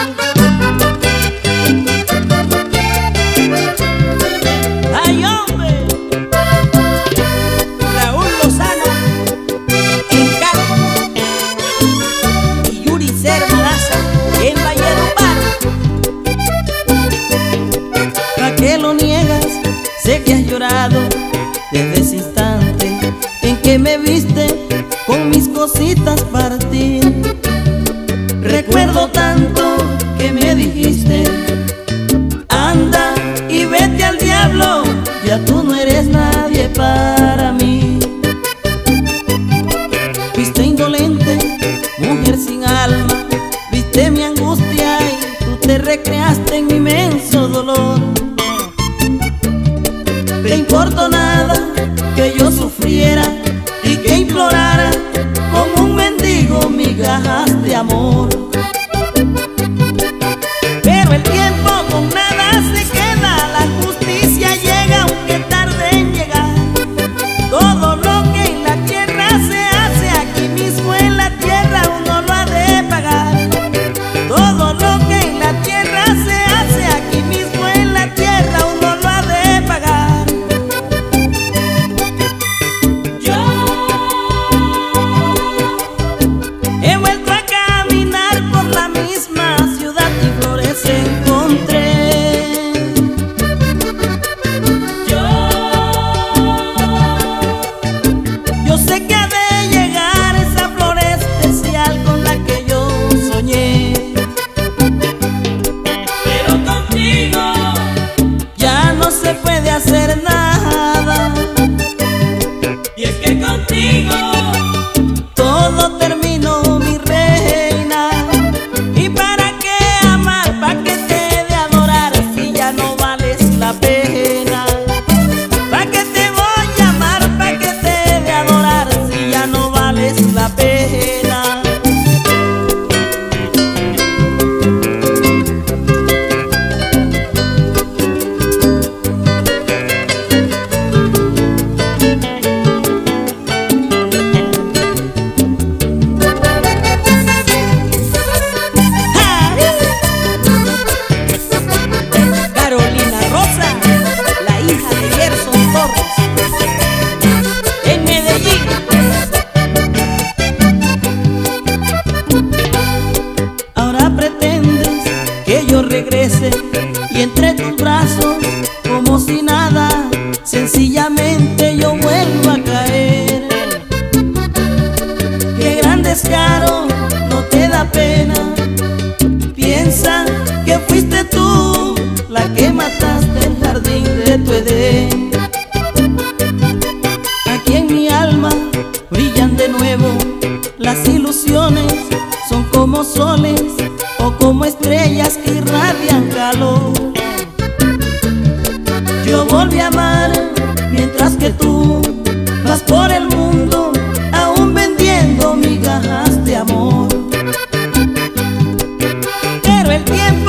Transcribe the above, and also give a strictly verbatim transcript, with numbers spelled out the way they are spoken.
¡Ay, hombre! Raúl Lozano en Cali y Yuri Cerdaza en Valledupar. ¿Para qué lo niegas? Sé que has llorado desde ese instante en que me viste con mis cositas para ti. Recuerdo tanto que me dijiste: anda y vete al diablo, ya tú no eres nadie para mí. Fuiste indolente, mujer sin alma, viste mi angustia y tú te recreaste en mi inmenso dolor. Te importó nada que yo sufriera y que implorara como un mendigo migajas de amor. Pero el tiempo con nada se queda, la justicia llega aunque tarde en llegar. Todo lo que en la tierra se hace, aquí mismo en la tierra uno lo ha de pagar. Todo lo que en la tierra se hace, aquí mismo en la tierra uno lo ha de pagar. Yo he vuelto a caminar por la misma ciudad y flores encontré. Yo, yo sé que ha de llegar esa flor especial con la que yo soñé. Pero contigo ya no se puede hacer nada. Y es que contigo todo terminó, mi reina. ¿Y para qué amar? ¿Para qué te he de adorar si ya no vales la pena? ¿Para qué te voy a amar? ¿Para qué te he de adorar si ya no vales la pena? Carolina Rosa, la hija de Gerson Torres, en Medellín. Ahora pretendes que yo regrese y entre tus brazos como si nada, sencillamente yo vuelvo a caer. Qué gran descaro, no te da pena. Piensa que fuiste tú la que mataste el jardín de tu Edén. Aquí en mi alma brillan de nuevo las ilusiones, son como soles o como estrellas que irradian calor. Yo volví a amar mientras que tú vas por el mundo aún vendiendo migajas de amor. Pero el tiempo